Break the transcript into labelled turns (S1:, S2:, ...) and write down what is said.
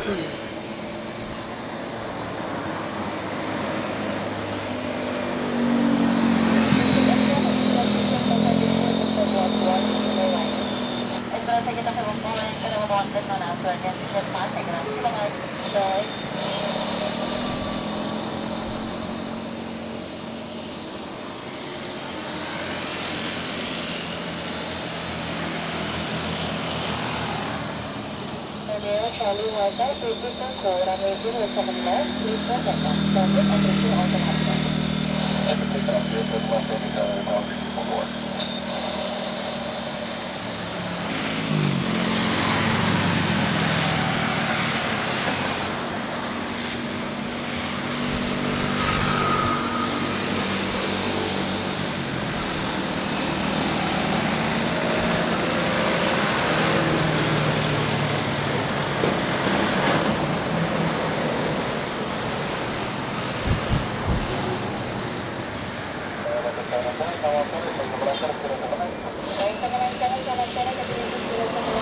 S1: Esperanza kita kerumpun, kita wonten manaswan yang cepat, terima kasih. Charlie Hotel, tujuh ke Rameju, Nusa Tenggara, Lima Jakarta. Transit atensi otomatis. Baik, teman-teman,